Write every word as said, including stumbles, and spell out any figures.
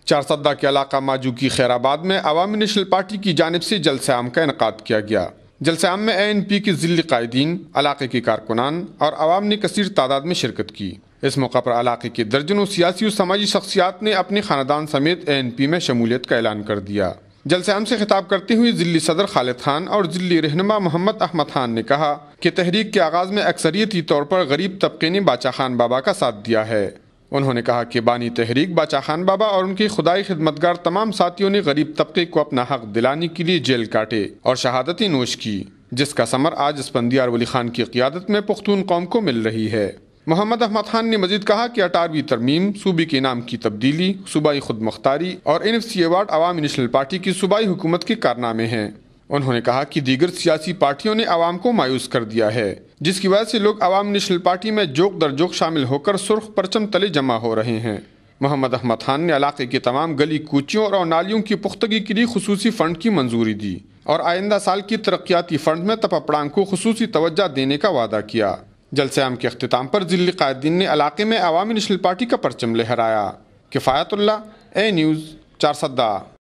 چارسدہ کے علاقہ ماجو کی خیر آباد میں عوامی نیشنل پارٹی کی جانب سے جلسہ عام کا انعقاد کیا گیا۔ جلسہ عام میں اے این پی کے ضلعی قائدین، علاقے کے کارکنان اور عوام نے کثیر تعداد میں شرکت کی۔ اس موقع پر علاقے کے درجنوں سیاسی و سماجی شخصیات نے اپنے خاندان سمیت اے این پی میں شمولیت کا اعلان کر دیا۔ جلسہ عام سے خطاب کرتے ہوئے ضلعی صدر خالد خان اور ضلعی رہنما محمد احمد خان نے کہا کہ تحریک کے آغاز میں اکثریتی طور پر غریب طبقے نے باچا خان بابا کا ساتھ دیا ہے۔ انہوں نے کہا کہ بانی تحریک باچا خان بابا اور ان کے خدائی خدمتگار تمام ساتھیوں نے غریب طبقے کو اپنا حق دلانے کے لیے جیل کاٹے اور شہادتیں نوش کی، جس کا ثمر آج اسفندیار ولی خان کی قیادت میں پختون قوم کو مل رہی ہے۔ محمد احمد خان نے مزید کہا کہ اٹھارہویں ترمیم، صوبے کے نام کی تبدیلی، صوبائی خود مختاری اور N F C award Awami national party کی صوبائی حکومت کے کارنامے ہیں۔ انہوں نے کہا کہ دیگر سیاسی پارٹیوں نے عوام کو مایوس کر دیا ہے، جس کی وجہ سے لوگ عوامی نیشنل پارٹی میں جوک در جوک شامل ہو کر سرخ پرچم تلے جمع ہو رہے ہیں۔ محمد احمد خان نے علاقے کے تمام گلی کوچیوں اور نالیوں کی پختگی کے لیے خصوصی فنڈ کی منظوری دی اور آئندہ سال کی ترقیاتی فنڈ میں تپا پڑانگ کو خصوصی توجہ دینے کا وعدہ کیا۔ جلسہ عام کے اختتام پر ضلعی قائدین نے علاقے میں عوامی نیشنل پارٹی کا پرچم لہرایا۔ کفایت اللہ، اے نیوز، چارسدہ۔